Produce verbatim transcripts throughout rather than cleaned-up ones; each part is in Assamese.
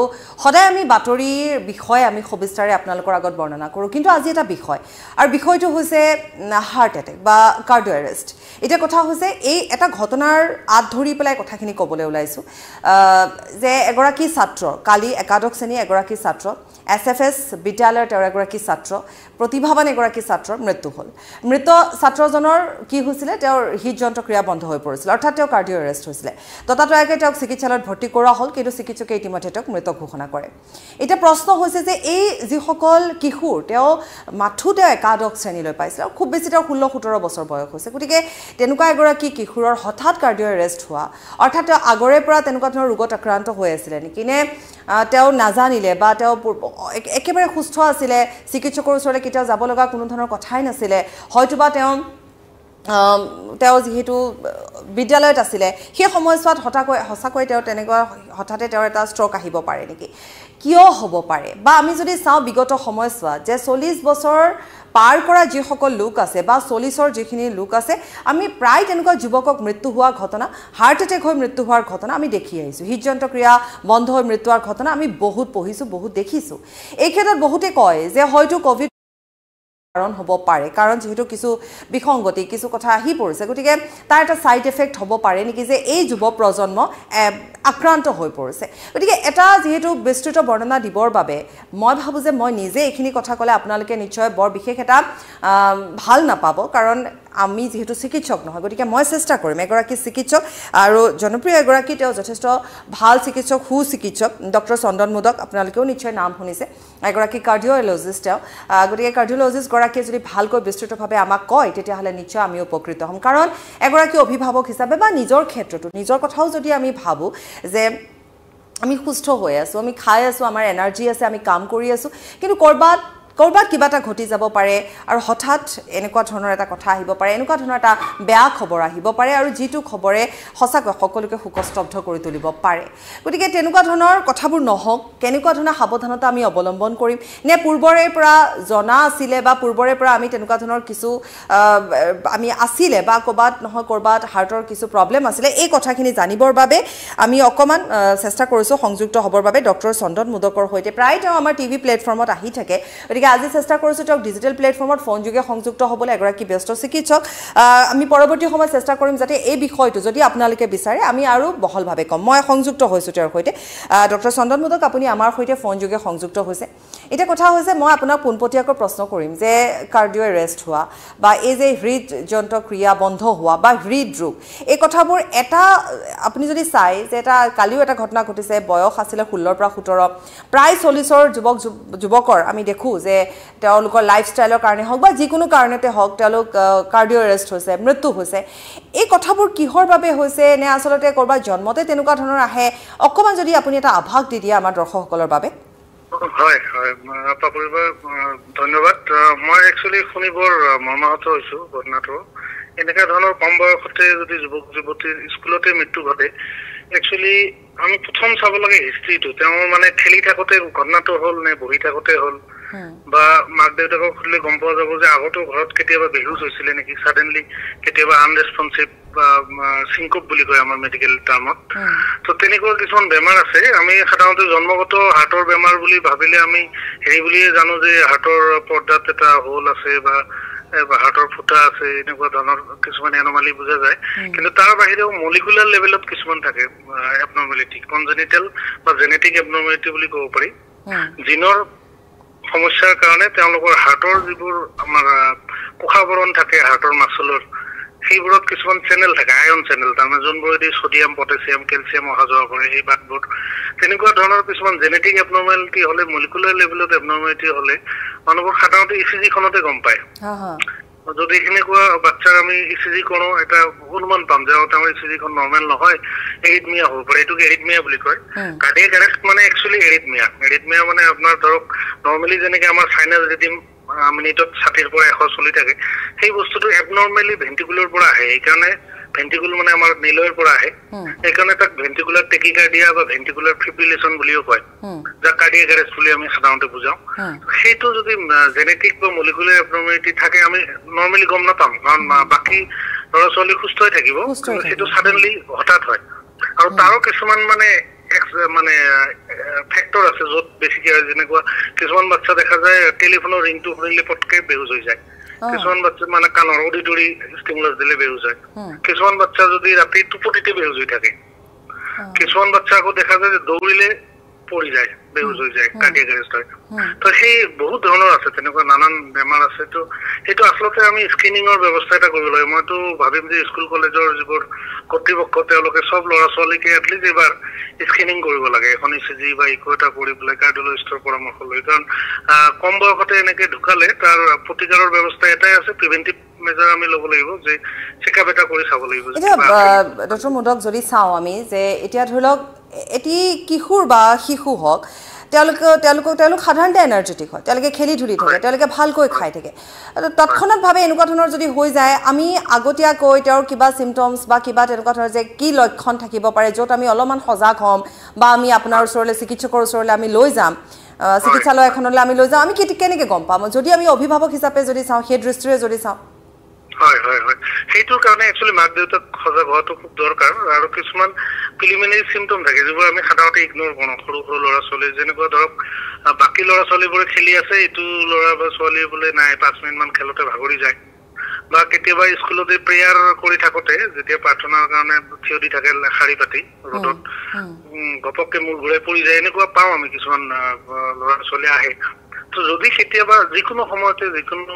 সদায় আমি বাতৰিৰ বিষয়ে আমি সবিস্তাৰে আপোনালোকৰ আগত বৰ্ণনা কৰোঁ কিন্তু আজি এটা বিষয় আৰু বিষয়টো হৈছে হাৰ্ট এটেক বা কাৰ্ডিঅ' এৰেষ্ট এটা কথা হৈছে এই এটা ঘটনাৰ আত ধৰি পেলাই কথাখিনি ক'বলৈ ওলাইছো যে এগৰাকী ছাত্ৰ কালি একাদশ শ্ৰেণী এগৰাকী ছাত্ৰ এছ এফ এছ বিদ্যালয়ৰ তেওঁৰ এগৰাকী ছাত্ৰ প্ৰতিভাৱান এগৰাকী ছাত্ৰৰ মৃত্যু হ'ল মৃত ছাত্ৰজনৰ কি হৈছিলে তেওঁৰ হৃদযন্ত্ৰ ক্ৰিয়া বন্ধ হৈ পৰিছিল অৰ্থাৎ তেওঁ কাৰ্ডিঅ' এৰেষ্ট হৈছিলে ততাতৈয়াকৈ তেওঁক চিকিৎসালয়ত ভৰ্তি কৰোৱা হ'ল কিন্তু চিকিৎসকে ইতিমধ্যে তেওঁক মৃত ঘোষণা কৰে এটা প্ৰশ্ন হৈছে যে এই যিসকল কিশোৰ তেওঁ মাথো তেওঁ একাদশ শ্ৰেণীলৈ পাইছিল আৰু খুব বেছি তেওঁ ষোল্ল সোতৰ বছৰ বয়স হৈছে গতিকে তেনেকুৱা এগৰাকী কিশোৰৰ হঠাৎ কাৰ্ডিঅ' এৰেষ্ট হোৱা অৰ্থাৎ তেওঁ আগৰে পৰা তেনেকুৱা ধৰণৰ ৰোগত আক্ৰান্ত হৈ আছিলে নেকি নে তেওঁ নাজানিলে বা তেওঁ একেবাৰে সুস্থ আছিলে চিকিৎসকৰ ওচৰলৈ কেতিয়াও যাব লগা কোনো ধৰণৰ কথাই নাছিলে হয়তোবা তেওঁ তেওঁ যেহেতু বিদ্যালয়ত আছিলে সেই সময়ছোৱাত হঠাকৈ সঁচাকৈ তেওঁ তেনেকুৱা হঠাতে তেওঁৰ এটা ষ্ট্ৰক আহিব পাৰে নেকি কিয় হ'ব পাৰে বা আমি যদি চাওঁ বিগত সময়ছোৱাত যে চল্লিছ বছৰ পাৰ কৰা যিসকল লোক আছে বা চল্লিছৰ যিখিনি লোক আছে আমি প্ৰায় তেনেকুৱা যুৱকক মৃত্যু হোৱা ঘটনা হাৰ্ট এটেক হৈ মৃত্যু হোৱাৰ ঘটনা আমি দেখি আহিছোঁ হৃদযন্ত্ৰ ক্ৰিয়া বন্ধ হৈ মৃত্যু হোৱাৰ ঘটনা আমি বহুত পঢ়িছোঁ বহুত দেখিছোঁ এই ক্ষেত্ৰত বহুতে কয় যে হয়তো ক'ভিড কাৰণ হ'ব পাৰে কাৰণ যেহেতু কিছু বিসংগতি কিছু কথা আহি পৰিছে গতিকে তাৰ এটা সাইড এফেক্ট হ'ব পাৰে নেকি যে এই যুৱ প্ৰজন্ম আক্ৰান্ত হৈ পৰিছে গতিকে এটা যেহেতু বিস্তৃত বৰ্ণনা দিবৰ বাবে মই ভাবো যে মই নিজে এইখিনি কথা ক'লে আপোনালোকে নিশ্চয় বৰ বিশেষ এটা ভাল নাপাব কাৰণ আমি যেহেতু চিকিৎসক নহয় গতিকে মই চেষ্টা কৰিম এগৰাকী চিকিৎসক আৰু জনপ্ৰিয় এগৰাকী তেওঁ যথেষ্ট ভাল চিকিৎসক সু চিকিৎসক ডক্টৰ চন্দন মোদক আপোনালোকেও নিশ্চয় নাম শুনিছে এগৰাকী কাৰ্ডিঅ'লজিষ্ট তেওঁ গতিকে কাৰ্ডিঅ'লজিষ্ট গৰাকীয়ে যদি ভালকৈ বিস্তৃতভাৱে আমাক কয় তেতিয়াহ'লে নিশ্চয় আমি উপকৃত হ'ম কাৰণ এগৰাকী অভিভাৱক হিচাপে বা নিজৰ ক্ষেত্ৰতো নিজৰ কথাও যদি আমি ভাবোঁ যে আমি সুস্থ হৈ আছোঁ আমি খাই আছোঁ আমাৰ এনাৰ্জি আছে আমি কাম কৰি আছোঁ কিন্তু ক'ৰবাত ক'ৰবাত কিবা এটা ঘটি যাব পাৰে আৰু হঠাৎ এনেকুৱা ধৰণৰ এটা কথা আহিব পাৰে এনেকুৱা ধৰণৰ এটা বেয়া খবৰ আহিব পাৰে আৰু যিটো খবৰে সঁচাকৈ সকলোকে শোকস্তব্ধ কৰি তুলিব পাৰে গতিকে তেনেকুৱা ধৰণৰ কথাবোৰ নহওক কেনেকুৱা ধৰণৰ সাৱধানতা আমি অৱলম্বন কৰিম নে পূৰ্বৰে পৰা জনা আছিলে বা পূৰ্বৰে পৰা আমি তেনেকুৱা ধৰণৰ কিছু আমি আছিলে বা ক'ৰবাত নহয় ক'ৰবাত হাৰ্টৰ কিছু প্ৰব্লেম আছিলে এই কথাখিনি জানিবৰ বাবে আমি অকণমান চেষ্টা কৰিছোঁ সংযুক্ত হ'বৰ বাবে ডক্টৰ চন্দন মোদকৰ সৈতে প্ৰায় তেওঁ আমাৰ টিভি প্লেটফৰ্মত আহি থাকে আজি চেষ্টা কৰিছোঁ তেওঁক ডিজিটেল প্লেটফৰ্মত ফোন যোগে সংযুক্ত হ'বলৈ এগৰাকী ব্যস্ত চিকিৎসক আমি পৰৱৰ্তী সময়ত চেষ্টা কৰিম যাতে এই বিষয়টো যদি আপোনালোকে বিচাৰে আমি আৰু বহলভাৱে ক'ম মই সংযুক্ত হৈছোঁ তেওঁৰ সৈতে ডক্টৰ চন্দন মোদক আপুনি আমাৰ সৈতে ফোন যোগে সংযুক্ত হৈছে এতিয়া কথা হৈছে মই আপোনাক পোনপটীয়াকৈ প্ৰশ্ন কৰিম যে কাৰ্ডিঅ' এৰেষ্ট হোৱা বা এই যে হৃদযন্ত্ৰ ক্ৰিয়া বন্ধ হোৱা বা হৃদৰোগ এই কথাবোৰ এটা আপুনি যদি চাই যে এটা কালিও এটা ঘটনা ঘটিছে বয়স আছিলে ষোল্লৰ পৰা সোতৰ প্ৰায় চল্লিছৰ যুৱক যুৱকৰ আমি দেখোঁ যে তেওঁলোকৰ লাইফষ্টাইলৰ কাৰণে হওক বা যিকোনো কাৰণতে হওক তেওঁলোক কাৰ্ডিঅ' এৰেষ্ট হৈছে মৃত্যু হৈছে এই কথাবোৰ কিহৰ বাবে হৈছে নে আচলতে ক'ৰবাত জন্মতে তেনেকুৱা ধৰণৰ আহে অকণমান যদি আপুনি এটা আভাস দি দিয়ে আমাৰ দৰ্শকসকলৰ বাবে হয় হয় ধন্যবাদ মই একচুৱেলি শুনি বৰ মৰ্মাহত হৈছোঁ ঘটনাটো এনেকুৱা ধৰণৰ কম বয়সতে যদি যুৱক যুৱতীৰ স্কুলতে মৃত্যু ঘটে একচুৱেলি আমি প্ৰথম চাব লাগে হিষ্ট্ৰীটো তেওঁ মানে খেলি থাকোঁতে ঘটনাটো হ'ল নে বহি থাকোঁতে হ'ল বা মাক দেউতাকক সুধিলে গম পোৱা যাব যে আগতো ঘৰত কেতিয়াবা বেহুচ হৈছিলে নেকি ছাডেনলি কেতিয়াবা আনৰেছপনচিভ বা চিংকপ বুলি কয় আমাৰ মেডিকেল টাৰ্মত তো তেনেকুৱা কিছুমান বেমাৰ আছে আমি সাধাৰণতে জন্মগত হাৰ্টৰ বেমাৰ বুলি ভাবিলে আমি হেৰি বুলিয়ে জানো যে হাৰ্টৰ পৰ্দাত এটা হোল আছে বা হাৰ্টৰ ফুটা আছে এনেকুৱা ধৰণৰ কিছুমান এনমালি বুজা যায় কিন্তু তাৰ বাহিৰেও মলিকুলাৰ লেভেলত কিছুমান থাকে এবনৰ্মেলিটি কনজেনিটেল বা জেনেটিক এবনৰ্মেলিটি বুলি ক'ব পাৰি জিনৰ সমস্যাৰ কাৰণে তেওঁলোকৰ হাৰ্টৰ যিবোৰ আমাৰ কোষাবৰণ থাকে হাৰ্টৰ মাচলৰ সেইবোৰত কিছুমান চেনেল থাকে আয়ন চেনেল তাৰমানে যোনবোৰেদি ছডিয়াম পটাছিয়াম কেলছিয়াম অহা যোৱা কৰে সেই বাটবোৰ তেনেকুৱা ধৰণৰ কিছুমান জেনেটিক এবনৰ্মেলিটি হ'লে মলিকুলাৰ লেভেলত এবনৰ্মেলিটি হ'লে মানুহবোৰ সাধাৰণতে ই চি জিখনতে গম পায় যদি সেনেকুৱা বাচ্চাৰ আমি ই চি জি কৰোঁ এটা অনুমান পাম যে তেওঁৰ ই চি জিখন নৰ্মেল নহয় এৰিথমিয়া হ'ব পাৰে এইটোক এৰিথমিয়া বুলি কয় কাৰ্ডিয়েক এৰেষ্ট মানে একচুৱেলি এৰিথমিয়া এৰিথমিয়া মানে আপোনাৰ ধৰক নৰ্মেলি যেনেকৈ আমাৰ চাইনাছ ৰিডিম মিনিটত ষাঠিৰ পৰা এশ চলি থাকে সেই বস্তুটো এবনৰ্মেলি ভেন্টিকুলৰ পৰা আহে সেইকাৰণে ভেন্টিকুল মানে আমাৰ নিলয়ৰ পৰা আহে সেইকাৰণে তাক ভেন্টিকুলাৰ টেকিকাৰ্ডিয়া বা ভেন্টিকুলাৰ ফিব্ৰিলেশ্যন বুলিও কয় যাক কাৰ্ডিয়েক এৰেষ্ট বুলি আমি সাধাৰণতে বুজাওঁ সেইটো যদি জেনেটিক বা মলিকুলাৰ এবনৰ্মেলিটি থাকে আমি নৰ্মেলি গম নাপাম কাৰণ বাকী ল'ৰা ছোৱালী সুস্থ হৈ থাকিব সেইটো ছাডেনলি হঠাৎ হয় আৰু তাৰো কিছুমান মানে মানে ফেক্টৰ আছে য'ত বেছিকৈ হয় যেনেকুৱা কিছুমান বাচ্চা দেখা যায় টেলিফোনৰ ৰিংটো শুনিলে পটকে বেহুচ হৈ যায় কিছুমান বাচ্চা মানে কাণৰ অডিটৰি ষ্টিমুলাছ দিলে বেহুচ হয় কিছুমান বাচ্চা যদি ৰাতি টোপনিতে বেহুচ হৈ থাকে কিছুমান বাচ্চা আকৌ দেখা যায় যে দৌৰিলে পৰি যায় বেহুচ হৈ যায় কাৰ্ডিয়াক এৰেষ্ট হয় তো সেই বহুত ধৰণৰ আছে তেনেকুৱা নানান বেমাৰ আছে তো সেইটো আচলতে আমি স্ক্ৰিনিঙৰ ব্যৱস্থা এটা কৰিব লাগে মইতো ভাবিম যে স্কুল কলেজৰ যিবোৰ কৰ্তৃপক্ষ তেওঁলোকে চব ল'ৰা ছোৱালীকে এটলিষ্ট এবাৰ স্ক্ৰিনিং কৰিব লাগে এখন ইচিজি বা ইকো এটা কৰি পেলাই কাৰ্ডিঅলজিষ্টৰ পৰামৰ্শ লৈ কাৰণ কম বয়সতে এনেকে ঢুকালে তাৰ প্ৰতিকাৰৰ ব্যৱস্থা এটাই আছে প্ৰিভেন্টিভ মেজাৰ আমি ল'ব লাগিব যে চেকআপ এটা কৰি চাব লাগিব এতিয়া ডক্টৰ মুদক যদি চাওঁ আমি যে এতিয়া ধৰি লওক এটি কিশোৰ বা শিশু হওক তেওঁলোক তেওঁলোক তেওঁলোক সাধাৰণতে এনাৰ্জেটিক হয় তেওঁলোকে খেলি ধূলি থাকে তেওঁলোকে ভালকৈ খাই থাকে তৎক্ষণাৎভাৱে এনেকুৱা ধৰণৰ যদি হৈ যায় আমি আগতীয়াকৈ তেওঁৰ কিবা চিমটমছ বা কিবা তেনেকুৱা ধৰণৰ যে কি লক্ষণ থাকিব পাৰে য'ত আমি অলপমান সজাগ হ'ম বা আমি আপোনাৰ ওচৰলৈ চিকিৎসকৰ ওচৰলৈ আমি লৈ যাম চিকিৎসালয় এখনলৈ আমি লৈ যাওঁ আমি কেনেকৈ গম পাম যদি আমি অভিভাৱক হিচাপে যদি চাওঁ সেই দৃষ্টিৰে যদি চাওঁ হয় হয় হয় সেইটোৰ কাৰণে একচুৱেলি মাক দেউতাক সজাগ হোৱাটো খুব দৰকাৰ আৰু কিছুমান প্ৰিলিমিনাৰী চিমটম থাকে যিবোৰ আমি সাধাৰণতে ইগনোৰ কৰোঁ সৰু সৰু ল'ৰা ছোৱালী যেনেকুৱা ধৰক বাকী ল'ৰা ছোৱালীবোৰে খেলি আছে এইটো ল'ৰা বা ছোৱালী বোলে নাই পাঁচ মিনিটমান খেলতে ভাগৰি যায় বা কেতিয়াবা স্কুলতে প্ৰেয়াৰ কৰি থাকোঁতে যেতিয়া প্ৰাৰ্থনাৰ কাৰণে থিয় দি থাকে শাৰী পাতি ৰ'দত ঘপককে মূৰ ঘূৰাই পৰি যায় এনেকুৱা পাওঁ আমি কিছুমান ল'ৰা ছোৱালী আহে তো যদি কেতিয়াবা যিকোনো সময়তে যিকোনো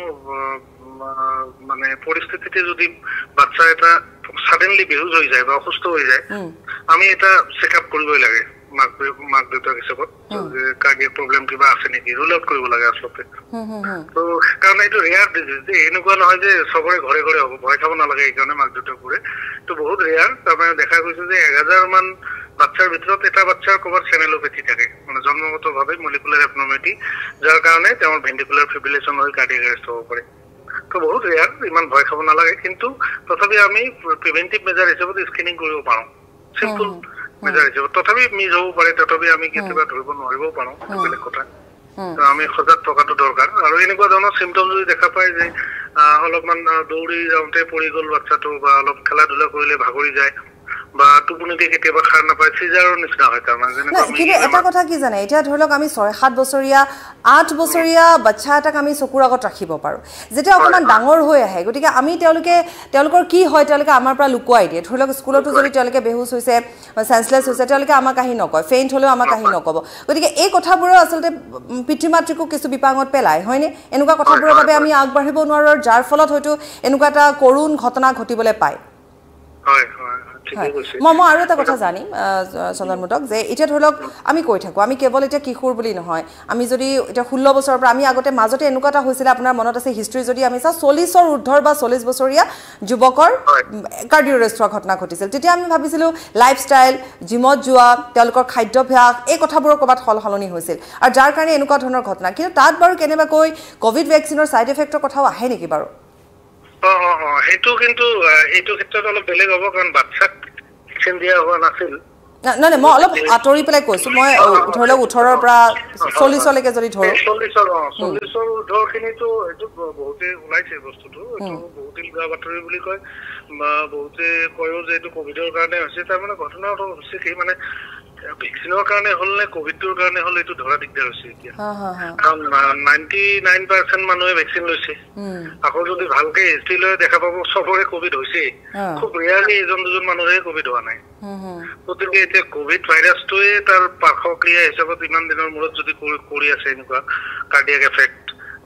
মানে পৰিস্থিতিতে যদি বাচ্চা এটা সাডেনলি বেহুচ হৈ যায় বা অসুস্থ হৈ যায় আমি এটা চেকআপ কৰিবই লাগে মাক মাক দেউতাক হিচাপত যে কাৰ্ডিয়াক প্ৰব্লেম কিবা আছে নেকি ৰুল আউট কৰিব লাগে আচলতে তো কাৰণ এইটো ৰেয়াৰ ডিজিজ যে এনেকুৱা নহয় যে চবৰে ঘৰে ঘৰে হ'ব ভয় খাব নালাগে এইকাৰণে মাক দেউতাকবোৰে তো বহুত ৰেয়াৰ তাৰমানে দেখা গৈছে যে এক হাজাৰ মান বাচ্চাৰ ভিতৰত এটা বাচ্চাৰ ক'ৰবাত চেনেলোপেথি থাকে মানে জন্মগতভাৱে মলিকুলাৰ এবনৰ্মেলিটি যাৰ কাৰণে তেওঁৰ ভেন্টিকুলাৰ ফিব্ৰিলেশ্যন হৈ কাৰ্ডিয়াক এৰেষ্ট হ'ব পাৰে তো বহুত ৰেয়াৰ ইমান ভয় খাব নালাগে কিন্তু তথাপি আমি প্ৰিভেন্টিভ মেজাৰ হিচাপত স্ক্ৰিনিং কৰিব পাৰোঁ চিম্পল মেজাৰ হিচাপত তথাপি মিছ হ'ব পাৰে তথাপি আমি কেতিয়াবা ধৰিব নোৱাৰিবও পাৰোঁ বেলেগ কথা তো আমি সজাগ থকাটো দৰকাৰ আৰু এনেকুৱা ধৰণৰ চিমটম যদি দেখা পায় যে অলপমান দৌৰি যাওঁতে পৰি গ'ল বাচ্চাটো বা অলপ খেলা ধূলা কৰিলে ভাগৰি যায় বা টোপনিতে কেতিয়াবা খাৰ নাপায় চিজাৰৰ নিচিনা হয় তাৰমানে কিন্তু এটা কথা কি জানে এতিয়া ধৰি লওক আমি ছয় সাত বছৰীয়া আঠ বছৰীয়া বাচ্চা এটাক আমি চকুৰ আগত ৰাখিব পাৰোঁ যেতিয়া অকণমান ডাঙৰ হৈ আহে গতিকে আমি তেওঁলোকে তেওঁলোকৰ কি হয় তেওঁলোকে আমাৰ পৰা লুকুৱাই দিয়ে ধৰি লওক স্কুলতো যদি তেওঁলোকে বেহুচ হৈছে চেন্সলেছ হৈছে তেওঁলোকে আমাক আহি নকয় ফেইণ্ট হ'লেও আমাক আহি নক'ব গতিকে এই কথাবোৰো আচলতে পিতৃ মাতৃকো কিছু বিপাঙত পেলায় হয়নে এনেকুৱা কথাবোৰৰ বাবে আমি আগবাঢ়িব নোৱাৰোঁ যাৰ ফলত হয়তো এনেকুৱা এটা কৰুণ ঘটনা ঘটিবলৈ পায় হয় হয় মই মই আৰু এটা কথা জানিম চন্দন মুদক যে এতিয়া ধৰি লওক আমি কৈ থাকোঁ আমি কেৱল এতিয়া কিশোৰ বুলি নহয় আমি যদি এতিয়া ষোল্ল বছৰৰ পৰা আমি আগতে মাজতে এনেকুৱা এটা হৈছিলে আপোনাৰ মনত আছে হিষ্ট্ৰী যদি আমি চাওঁ চল্লিছৰ ঊৰ্ধৰ বা চল্লিছ বছৰীয়া যুৱকৰ কাৰ্ডিঅ' এৰেষ্ট হোৱা ঘটনা ঘটিছিল তেতিয়া আমি ভাবিছিলোঁ লাইফষ্টাইল জিমত যোৱা তেওঁলোকৰ খাদ্যাভ্যাস এই কথাবোৰৰ ক'ৰবাত সল সলনি হৈছিল আৰু যাৰ কাৰণে এনেকুৱা ধৰণৰ ঘটনা কিন্তু তাত বাৰু কেনেবাকৈ ক'ভিড ভেকচিনৰ ছাইড এফেক্টৰ কথাও আহে নেকি বাৰু অঁ অঁ অঁ সেইটো কিন্তু এইটো ক্ষেত্ৰত অলপ বেলেগ হ'ব কাৰণ বাচ্চাক ভেকচিন দিয়া হোৱা নাছিল নাই নাই মই অলপ আঁতৰি পেলাই কৈছোঁ মই ধৰি লওক ওঠৰৰ পৰা চল্লিছলৈকে যদি ধৰোঁ চল্লিছৰ অঁ চল্লিছৰ ওঠৰখিনিতো এইটো বহুতেই ওলাইছে বস্তুটো এইটো বহুতেই উৰা বাতৰি বুলি কয় বা বহুতে কয়ো যে এইটো কভিডৰ কাৰণে হৈছে তাৰমানে ঘটনাটো হৈছে কি মানে ভেকচিনৰ কাৰণে হ'ল নে কভিডটোৰ কাৰণে হ'ল এইটো ধৰা দিগদাৰ হৈছে এতিয়া কাৰণ নাইণ্টি নাইন পাৰ্চেণ্ট মানুহে ভেকচিন লৈছে আকৌ যদি ভালকে হিষ্ট্ৰী লৈ দেখা পাব চবৰে কভিড হৈছে খুব ৰেয়াৰলি এজন দুজন মানুহৰে কভিড হোৱা নাই গতিকে এতিয়া কভিড ভাইৰাছটোৱে তাৰ পাৰ্শ্বক্ৰিয়া হিচাপত ইমান দিনৰ মূৰত যদি কৰি আছে এনেকুৱা কাৰ্ডিয়াক এফেক্ট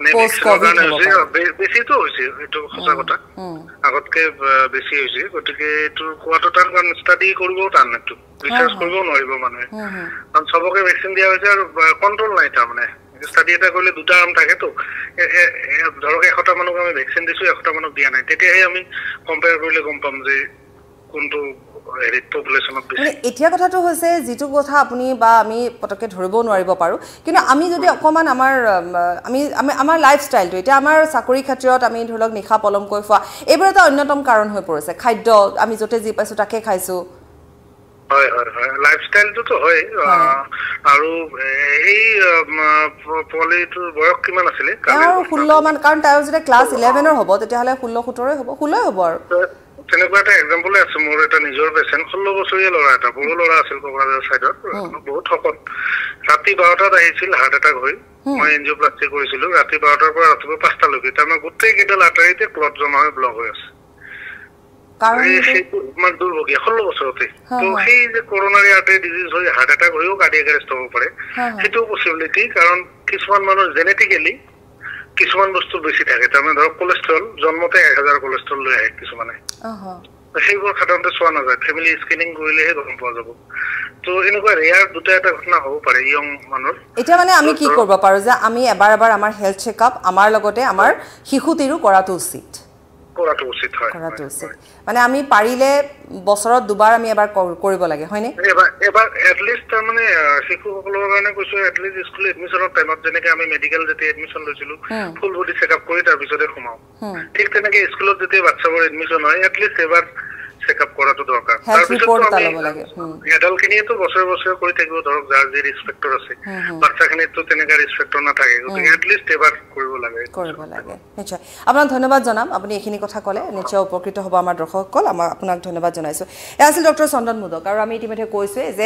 বেছিটো হৈছে এইটো সঁচা কথা আগতকে বেছি হৈছে গতিকে এইটো কোৱাটো টান কাৰণ ষ্টাডি কৰিবও টান এইটো ৰিচাৰ্চ কৰিবও নোৱাৰিব মানুহে কাৰণ চবকে ভেকচিন দিয়া হৈছে আৰু কণ্ট্ৰল নাই তাৰমানে ষ্টাডি এটা কৰিলে দুটা আৰ্ম থাকেতো ধৰক এশটা মানুহক আমি ভেকচিন দিছোঁ এশটা মানুহক দিয়া নাই তেতিয়াহে আমি কম্পেয়াৰ কৰিলে গম পাম যে কোনটো এতিয়া কথাটো হৈছে যিটো কথা আপুনি বা আমি পটককৈ ধৰিব নোৱাৰিব পাৰোঁ কিন্তু আমি যদি অকণমান আমাৰ আমি আমাৰ লাইফষ্টাইলটো এতিয়া আমাৰ চাকৰি ক্ষেত্ৰত আমি ধৰি লওক নিশা পলমকৈ খোৱা এইবোৰ এটা অন্যতম কাৰণ হৈ পৰিছে খাদ্য আমি য'তে যি পাইছোঁ তাকে খাইছোঁ হয় হয় হয় লাইফষ্টাইলটোতো হয় আৰু এই পোৱালিটোৰ বয়স কিমান আছিলে ষোল্ল মান কাৰণ তাইৰ যেতিয়া ক্লাছ ইলেভেনৰ হ'ব তেতিয়াহ'লে ষোল্ল সোতৰই হ'ব ষোল্লই হ'ব আৰু তেনেকুৱা এটা এক্সাম্পল আছে মোৰ এটা নিজৰ পেচেণ্ট ষোল্ল বছৰীয়া ল'ৰা এটা বড়ো ল'ৰা আছিল কোকৰাঝাৰ চাইডত বহুত শকত ৰাতি বাৰটাত আহিছিল হাৰ্ট এটাক হৈ মই এনজিঅপ্লাষ্টি কৰিছিলো ৰাতি বাৰটাৰ পৰা ৰাতিপুৱা পাঁচটালৈকে তাৰমানে গোটেই কেইডাল আৰ্টাৰীতে ক্লট জমা হৈ ব্লক হৈ আছে ইমান দুৰ্ভগীয়া ষোল্ল বছৰতে তো সেই যে কৰোনাৰী আৰ্টাৰী ডিজিজ হৈ হাৰ্ট এটাক হৈও কাৰ্ডিয়াক এৰেষ্ট হ'ব পাৰে সেইটো পচিবিলিটি কাৰণ কিছুমান মানুহৰ জেনেটিকেলি কিছুমান বস্তু বেছি থাকে তাৰমানে ধৰক কোলেষ্ট্ৰল জন্মতে এক হাজাৰ কোলেষ্ট্ৰল লৈ আহে কিছুমানে সেইবোৰ সাধাৰণতে চোৱা নাযায় ফেমিলি স্ক্ৰিনিং কৰিলেহে গম পোৱা যাব তো এনেকুৱা ৰেয়াৰ দুটা এটা ঘটনা হ'ব পাৰে ইয়ং মানুহৰ এতিয়া মানে আমি কি কৰিব পাৰো যে আমি এবাৰ এবাৰ আমাৰ হেল্থ চেকআপ আমাৰ লগতে আমাৰ শিশুটিৰো কৰাটো উচিত কৰাটো উচিত হয় কৰাটো উচিত মানে আমি পাৰিলে বছৰত দুবাৰ আমি এবাৰ কৰিব লাগে হয়নে এবাৰ এবাৰ এটলিষ্ট তাৰমানে শিশুসকলৰ কাৰণে কৈছো এটলিষ্ট স্কুল এডমিশ্যনৰ টাইমত যেনেকে আমি মেডিকেল যেতিয়া এডমিশ্যন লৈছিলো ফুল বডি চেকআপ কৰি তাৰ পিছতে সোমাও ঠিক তেনেকে স্কুলত যেতিয়া বাচ্চাবোৰ এডমিশ্যন হয় এটলিষ্ট এবাৰ চেকআপ কৰাটো দৰকাৰ হেল্থ ৰিপৰ্ট এটা ল'ব লাগে এডাল্টখিনিয়েতো বছৰে বছৰে কৰি থাকিব ধৰক যাৰ যি ৰিস্পেক্টৰ আছে বাচ্চাখিনিতো তেনেকুৱা ৰিস্পেক্টৰ নাথাকে গতিকে এটলিষ্ট এবাৰ কৰিব লাগে কৰিব লাগে নিশ্চয় আপোনাক ধন্যবাদ জনাম আপুনি এইখিনি কথা ক'লে নিশ্চয় উপকৃত হ'ব আমাৰ দৰ্শকসকল আমাৰ আপোনাক ধন্যবাদ জনাইছোঁ এয়া আছিল ডক্টৰ চন্দন মোদক আৰু আমি ইতিমধ্যে কৈছোঁৱে যে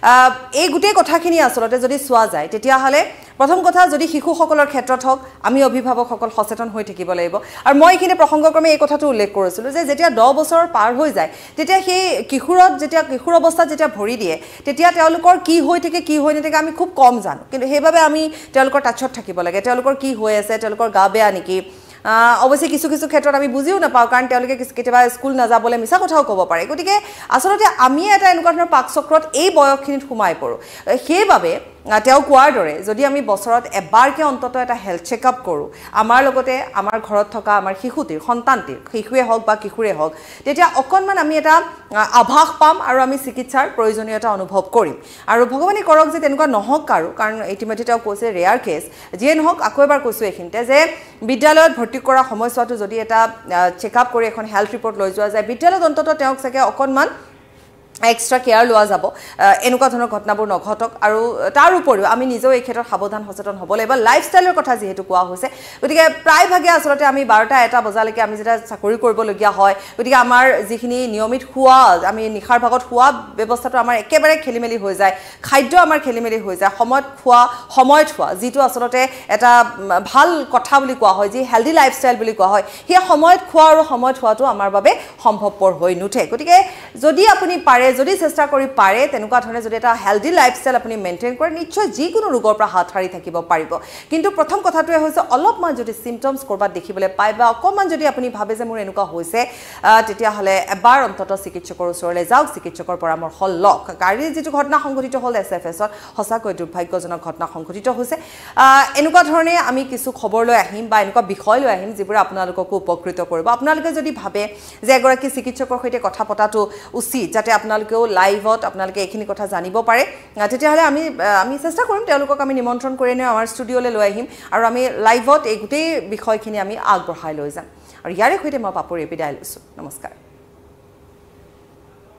এই গোটেই কথাখিনি আচলতে যদি চোৱা যায় তেতিয়াহ'লে প্ৰথম কথা যদি শিশুসকলৰ ক্ষেত্ৰত হওক আমি অভিভাৱকসকল সচেতন হৈ থাকিব লাগিব আৰু মই এইখিনি প্ৰসংগক্ৰমে এই কথাটো উল্লেখ কৰিছিলোঁ যে যেতিয়া দহ বছৰ পাৰ হৈ যায় তেতিয়া সেই কিশোৰত যেতিয়া কিশোৰ অৱস্থাত যেতিয়া ভৰি দিয়ে তেতিয়া তেওঁলোকৰ কি হৈ থাকে কি হৈ নাথাকে আমি খুব কম জানো কিন্তু সেইবাবে আমি তেওঁলোকৰ টাচত থাকিব লাগে তেওঁলোকৰ কি হৈ আছে তেওঁলোকৰ গা বেয়া নেকি অৱশ্যে কিছু কিছু ক্ষেত্ৰত আমি বুজিও নাপাওঁ কাৰণ তেওঁলোকে কেতিয়াবা স্কুল নাযাবলৈ মিছা কথাও ক'ব পাৰে গতিকে আচলতে আমি এটা এনেকুৱা ধৰণৰ পাক চক্ৰত এই বয়সখিনিত সোমাই পৰোঁ সেইবাবে তেওঁ কোৱাৰ দৰে যদি আমি বছৰত এবাৰকৈ অন্তত এটা হেল্থ চেকআপ কৰোঁ আমাৰ লগতে আমাৰ ঘৰত থকা আমাৰ শিশুটিৰ সন্তানটিৰ শিশুৱে হওক বা কিশোৰে হওক তেতিয়া অকণমান আমি এটা আভাস পাম আৰু আমি চিকিৎসাৰ প্ৰয়োজনীয়তা অনুভৱ কৰিম আৰু ভগৱানে কৰক যে তেনেকুৱা নহওক কাৰো কাৰণ ইতিমধ্যে তেওঁ কৈছে ৰেয়াৰ কেছ যিয়ে নহওক আকৌ এবাৰ কৈছোঁ এইখিনিতে যে বিদ্যালয়ত ভৰ্তি কৰা সময়ছোৱাটো যদি এটা চেকআপ কৰি এখন হেল্থ ৰিপৰ্ট লৈ যোৱা যায় বিদ্যালয়ত অন্ততঃ তেওঁক চাগে অকণমান এক্সট্ৰা কেয়াৰ লোৱা যাব এনেকুৱা ধৰণৰ ঘটনাবোৰ নঘটক আৰু তাৰ উপৰিও আমি নিজেও এই ক্ষেত্ৰত সাৱধান সচেতন হ'ব লাগিব লাইফষ্টাইলৰ কথা যিহেতু কোৱা হৈছে গতিকে প্ৰায়ভাগে আচলতে আমি বাৰটা এটা বজালৈকে আমি যেতিয়া চাকৰি কৰিবলগীয়া হয় গতিকে আমাৰ যিখিনি নিয়মিত খোৱা আমি নিশাৰ ভাগত খোৱা ব্যৱস্থাটো আমাৰ একেবাৰে খেলি মেলি হৈ যায় খাদ্য আমাৰ খেলি মেলি হৈ যায় সময়ত খোৱা সময়ত খোৱা যিটো আচলতে এটা ভাল কথা বুলি কোৱা হয় যি হেল্ডি লাইফষ্টাইল বুলি কোৱা হয় সেই সময়ত খোৱা আৰু সময়ত খোৱাটো আমাৰ বাবে সম্ভৱপৰ হৈ নুঠে গতিকে যদি আপুনি পাৰে যদি চেষ্টা কৰি পাৰে তেনেকুৱা ধৰণে যদি এটা হেল্ডি লাইফষ্টাইল আপুনি মেইনটেইন কৰে নিশ্চয় যিকোনো ৰোগৰ পৰা হাত সাৰি থাকিব পাৰিব কিন্তু প্ৰথম কথাটোৱে হৈছে অলপমান যদি চিমটমছ ক'ৰবাত দেখিবলৈ পায় বা অকণমান যদি আপুনি ভাবে যে মোৰ এনেকুৱা হৈছে তেতিয়াহ'লে এবাৰ অন্ততঃ চিকিৎসকৰ ওচৰলৈ যাওক চিকিৎসকৰ পৰামৰ্শ লওক কালিৰ যিটো ঘটনা সংঘটিত হ'ল এছ এফ এছত সঁচাকৈ দুৰ্ভাগ্যজনক ঘটনা সংঘটিত হৈছে এনেকুৱা ধৰণে আমি কিছু খবৰ লৈ আহিম বা এনেকুৱা বিষয় লৈ আহিম যিবোৰে আপোনালোককো উপকৃত কৰিব আপোনালোকে যদি ভাবে যে এগৰাকী চিকিৎসকৰ সৈতে কথা পতাটো উচিত যাতে আপোনালোকেও লাইভত আপোনালোকে এইখিনি কথা জানিব পাৰে তেতিয়াহ'লে আমি আমি চেষ্টা কৰিম তেওঁলোকক আমি নিমন্ত্ৰণ কৰি আনি আমাৰ ষ্টুডিঅ'লৈ লৈ আহিম আৰু আমি লাইভত এই গোটেই বিষয়খিনি আমি আগবঢ়াই লৈ যাম আৰু ইয়াৰে সৈতে মই পাপৰি বিদায় লৈছোঁ নমস্কাৰ